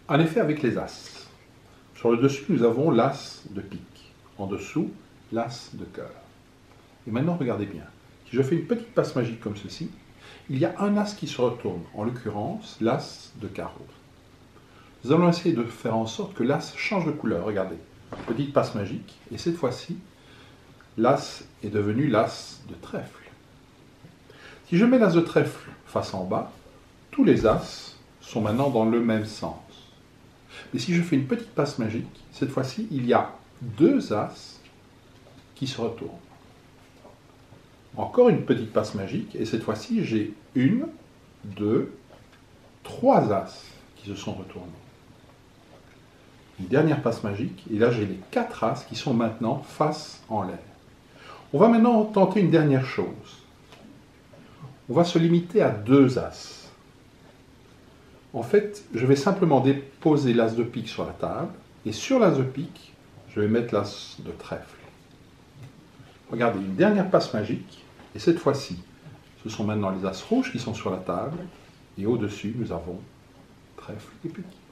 En effet, avec les as. Sur le dessus, nous avons l'as de pique. En dessous, l'as de cœur. Et maintenant, regardez bien. Si je fais une petite passe magique comme ceci, il y a un as qui se retourne, en l'occurrence l'as de carreau. Nous allons essayer de faire en sorte que l'as change de couleur. Regardez, petite passe magique, et cette fois-ci, l'as est devenu l'as de trèfle. Si je mets l'as de trèfle face en bas, tous les as sont maintenant dans le même sens. Mais si je fais une petite passe magique, cette fois-ci, il y a deux as qui se retournent. Encore une petite passe magique, et cette fois-ci, j'ai une, deux, trois as qui se sont retournés. Une dernière passe magique, et là j'ai les quatre as qui sont maintenant face en l'air. On va maintenant tenter une dernière chose. On va se limiter à deux as. En fait, je vais simplement déposer l'as de pique sur la table, et sur l'as de pique, je vais mettre l'as de trèfle. Regardez, une dernière passe magique, et cette fois-ci, ce sont maintenant les as rouges qui sont sur la table, et au-dessus, nous avons trèfle et pique.